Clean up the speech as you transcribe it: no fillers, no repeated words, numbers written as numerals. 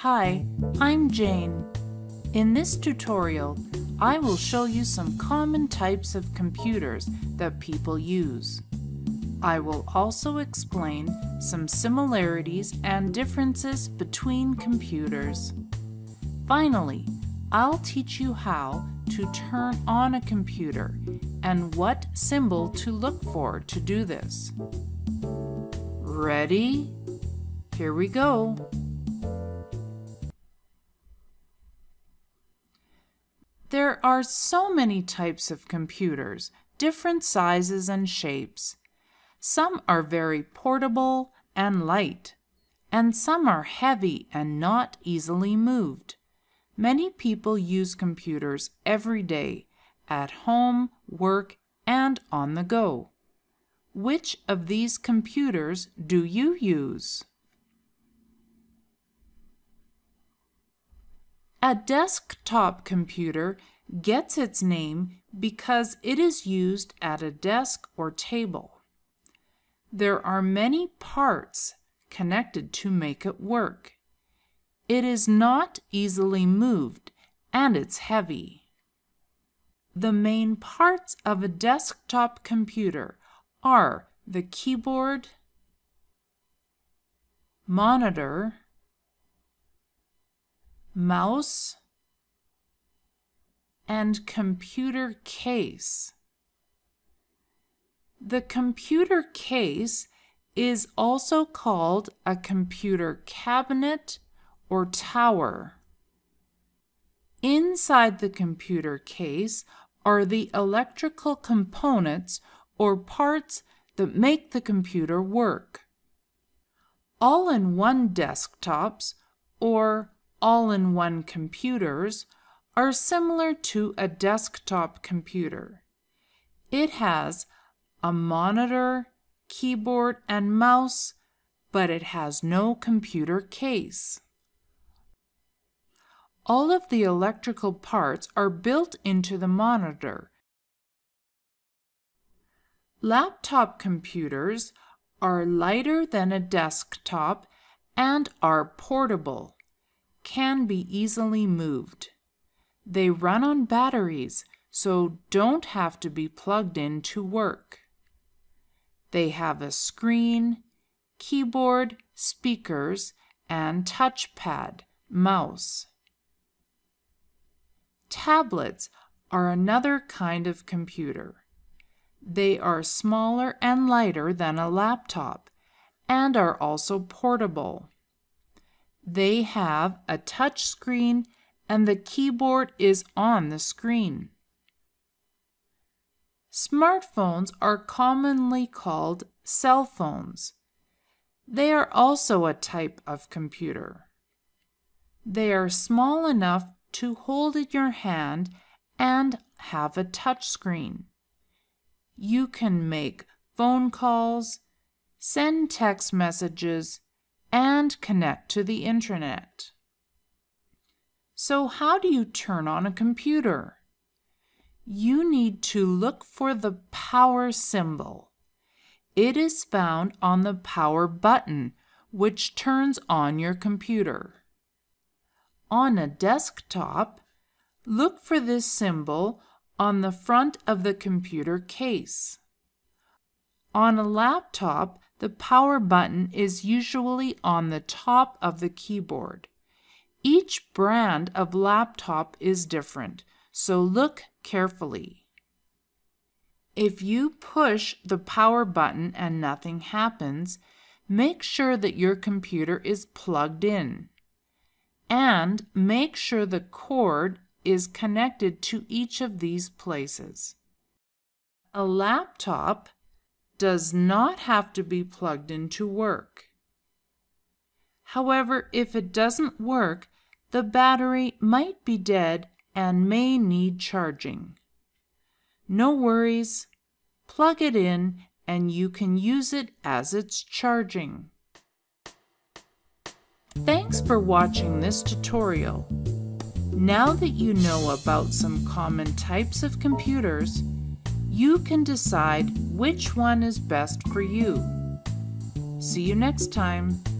Hi, I'm Jane. In this tutorial, I will show you some common types of computers that people use. I will also explain some similarities and differences between computers. Finally, I'll teach you how to turn on a computer and what symbol to look for to do this. Ready? Here we go. There are so many types of computers, different sizes and shapes. Some are very portable and light, and some are heavy and not easily moved. Many people use computers every day, at home, work, and on the go. Which of these computers do you use? A desktop computer gets its name because it is used at a desk or table. There are many parts connected to make it work. It is not easily moved and it's heavy. The main parts of a desktop computer are the keyboard, monitor, mouse, and computer case. The computer case is also called a computer cabinet or tower. Inside the computer case are the electrical components or parts that make the computer work. All-in-one desktops or all-in-one computers are similar to a desktop computer. It has a monitor, keyboard, and mouse, but it has no computer case. All of the electrical parts are built into the monitor. Laptop computers are lighter than a desktop and are portable, can be easily moved. They run on batteries, so don't have to be plugged in to work. They have a screen, keyboard, speakers, and touchpad, mouse. Tablets are another kind of computer. They are smaller and lighter than a laptop and are also portable. They have a touch screen and the keyboard is on the screen. Smartphones are commonly called cell phones. They are also a type of computer. They are small enough to hold in your hand and have a touch screen. You can make phone calls, send text messages, and connect to the internet. So how do you turn on a computer? You need to look for the power symbol. It is found on the power button, which turns on your computer. On a desktop, look for this symbol on the front of the computer case. On a laptop, the power button is usually on the top of the keyboard. Each brand of laptop is different, so look carefully. If you push the power button and nothing happens, make sure that your computer is plugged in. And make sure the cord is connected to each of these places. A laptop does not have to be plugged in to work. However, if it doesn't work, the battery might be dead and may need charging. No worries, plug it in and you can use it as it's charging. Thanks for watching this tutorial. Now that you know about some common types of computers, you can decide which one is best for you. See you next time.